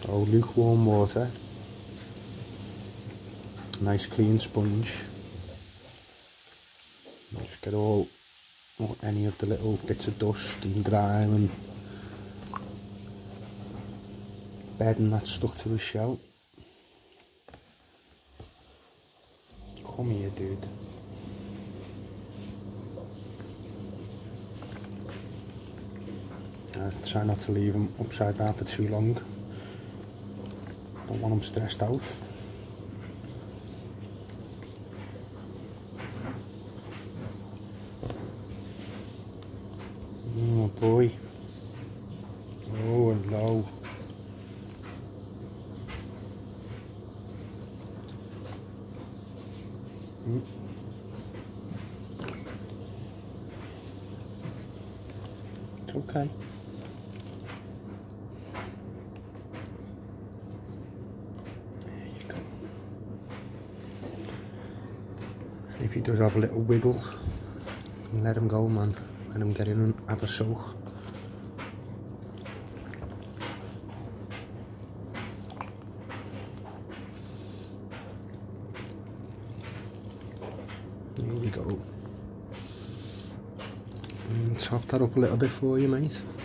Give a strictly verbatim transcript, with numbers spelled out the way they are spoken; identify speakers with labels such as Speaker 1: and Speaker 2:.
Speaker 1: So lukewarm water, nice clean sponge. Just get all, all any of the little bits of dust and grime and bedding that's stuck to his shell. Come here, dude. Uh, try not to leave him upside down for too long. Don't want him stressed out. Oh boy. Oh no. Mm. It's okay. There you go. If he does have a little wiggle, let him go, man. Let him get in and have a soak. There you go. And top that up a little bit for you, mate.